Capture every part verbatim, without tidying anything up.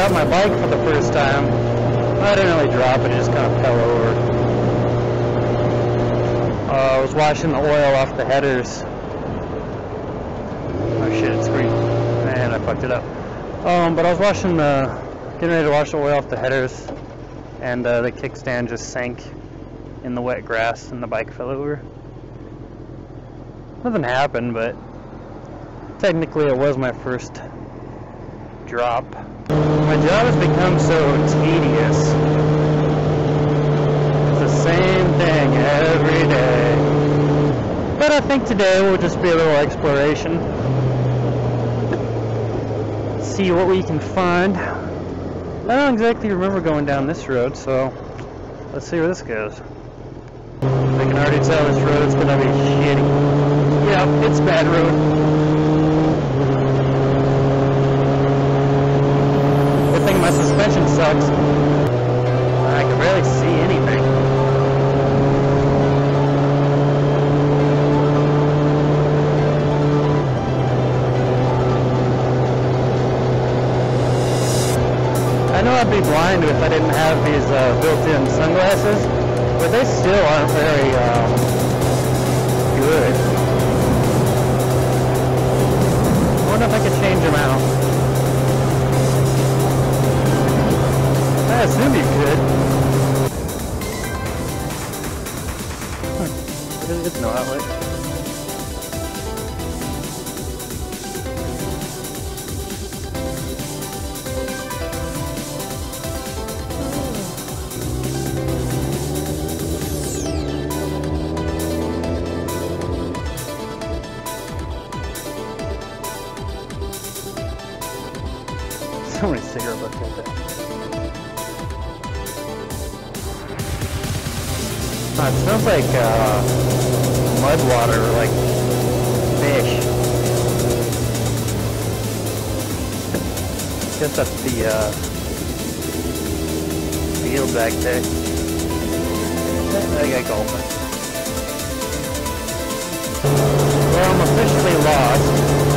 dropped my bike for the first time. I didn't really drop it, it just kind of fell over. Uh, I was washing the oil off the headers. Oh shit, it's green. Man, I fucked it up. Um, but I was washing the, getting ready to wash the oil off the headers, and uh, the kickstand just sank in the wet grass and the bike fell over. Nothing happened, but technically it was my first drop. My job has become so tedious. It's the same thing every day. But I think today will just be a little exploration. See what we can find. I don't exactly remember going down this road, so let's see where this goes. I can already tell this road's gonna be shitty. Yeah, it's a bad road. Good thing my suspension sucks. I can barely see anything. I know I'd be blind if I didn't have these uh, built-in sunglasses, but they still aren't very um, good. I wonder if I could change them out. I assume you could. Huh. It's no outlet. So many cigarette butts right there. Oh, it smells like uh, mud water, or like fish. Guess that's the uh, field back there. I got golfing. Well, I'm officially lost.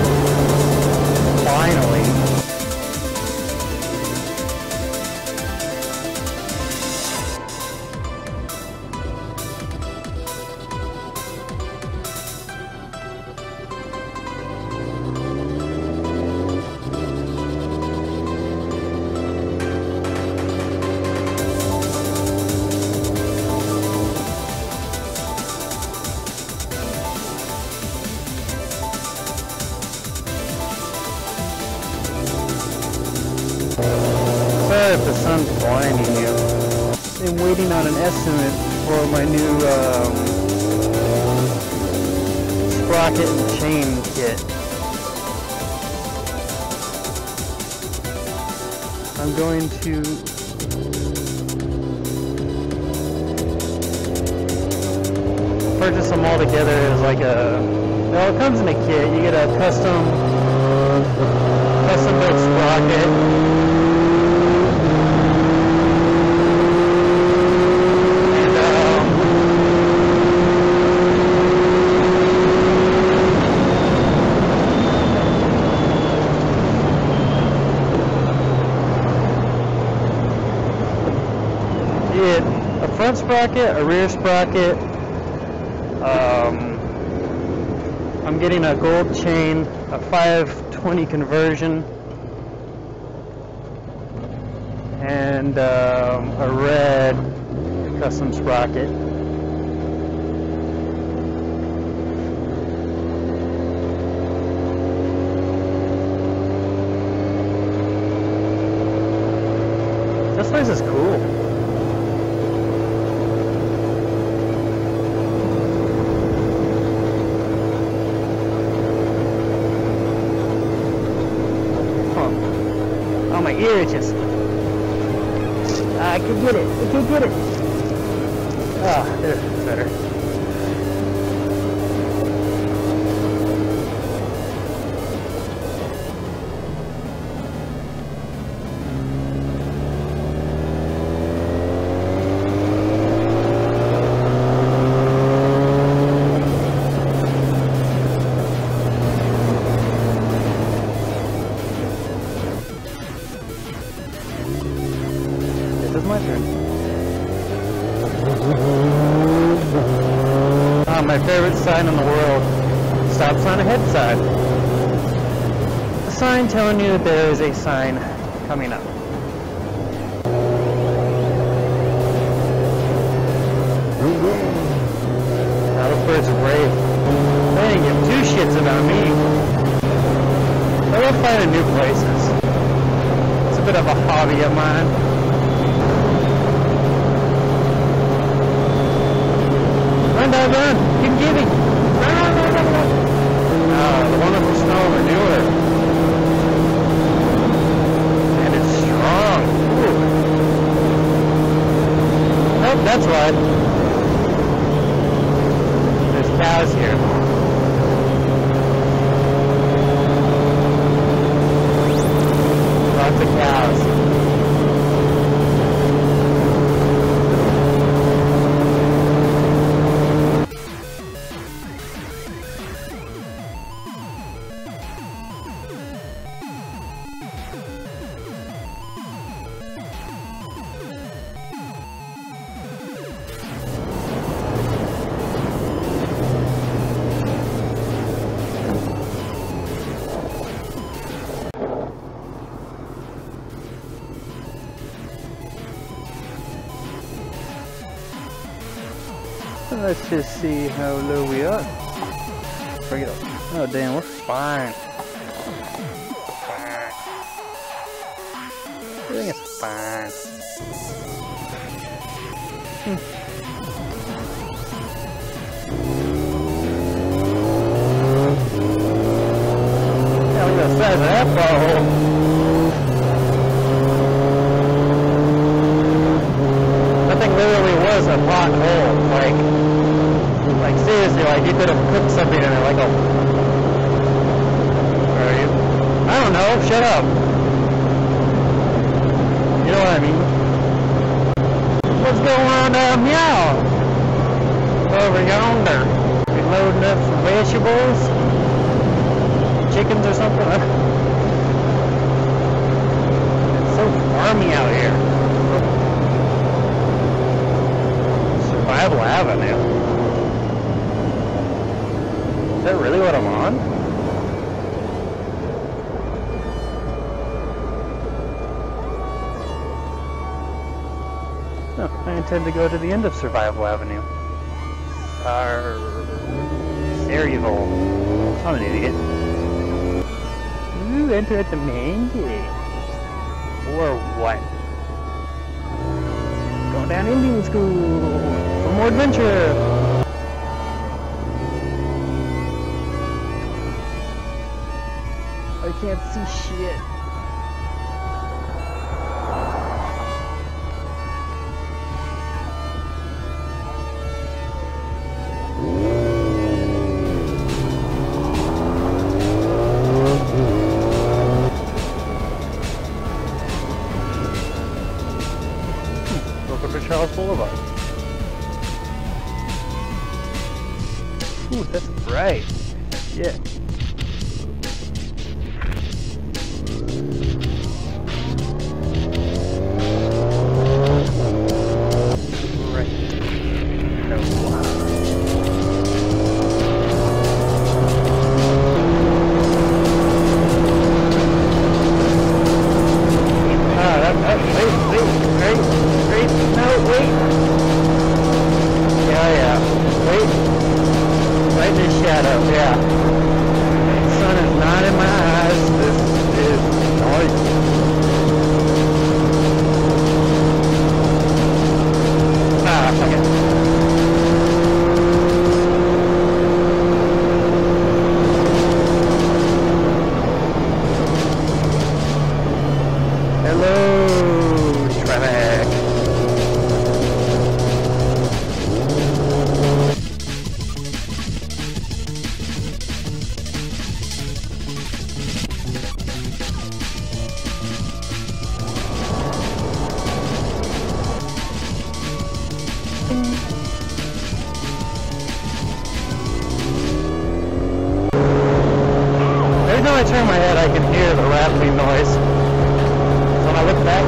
Finally. Sorry if the sun's blinding you. I'm waiting on an estimate for my new um, sprocket and chain kit. I'm going to purchase them all together as like a, well, it comes in a kit. You get a custom custom built sprocket. A front sprocket, a rear sprocket. Um, I'm getting a gold chain, a five twenty conversion, and um, a red custom sprocket. This place is cool. Oh, my ear itches. I can get it. I can get it. Ah, oh, there, better. sign in the world. Stop sign ahead sign. A sign telling you that there is a sign coming up. Now those birds are brave. They didn't give two shits about me. I love finding new places. It's a bit of a hobby of mine. Run, dog, run! Keep giving! Run, run, run, run, run! Oh, the wonderful snow manure. And it's strong. Ooh. Oh, that's why. There's cows here. Lots of cows. Let's just see how low we are. Bring it up. Oh damn, we're fine. Fine. Everything is fine. Hmm. Yeah, look at the size of that ball. That thing literally was a pothole, like. Like seriously, like you could have cooked something in it, like a... Where are you? I don't know, shut up! You know what I mean? What's going on down meow? Over yonder. You loading up some vegetables? Chickens or something? It's so farmy out here. Survival Avenue. Is that really what I'm on? No, I intend to go to the end of Survival Avenue. Sar... Saryville. I'm an idiot. Ooh, enter at the main gate. Or what? Going down Indian School for more adventure! I can't see shit. Welcome to Charles Boulevard. Ooh, that's bright. Yeah. I turn my head, I can hear the rattling noise. So when I look back,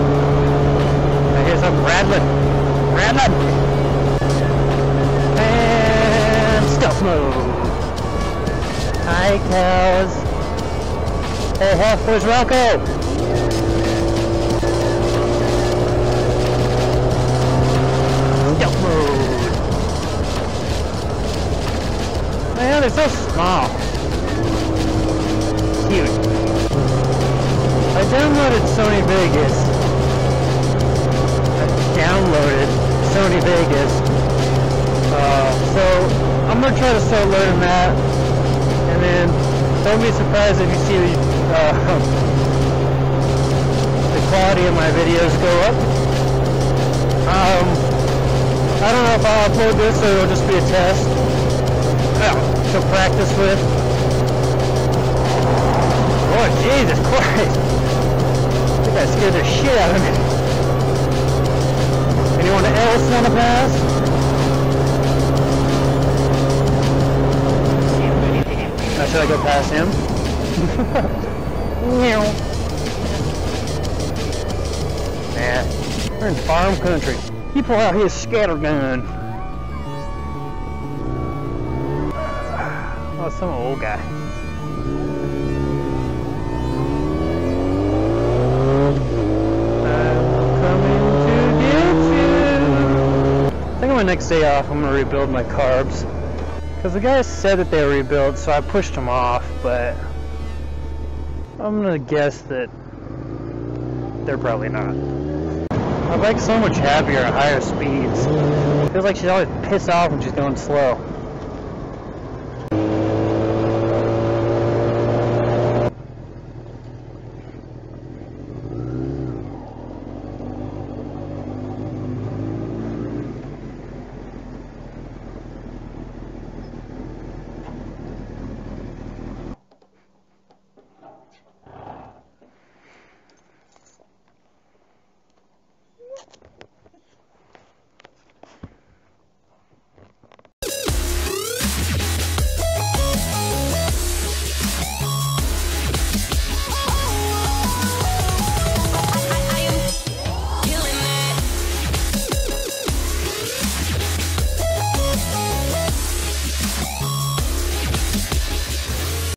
I hear something rattling. Rattling! Stealth mode. Hi, cows. Hey, Hef, where's Rocco? Stealth mode. Man, they're so small. Cute. I downloaded Sony Vegas. I downloaded Sony Vegas. Uh, so I'm gonna try to start learning that, and then don't be surprised if you see uh, the quality of my videos go up. Um, I don't know if I'll upload this or it'll just be a test to practice with. Oh, Jesus Christ! I think I scared the shit out of me. Anyone else want to pass? Now should I go past him? Nah, we're in farm country. He pull out his scatter gun. Oh, some old guy. Next day off, I'm gonna rebuild my carbs because the guys said that they were rebuilt, so I pushed them off. But I'm gonna guess that they're probably not. My bike's so much happier at higher speeds. Feels like she's always pissed off when she's going slow.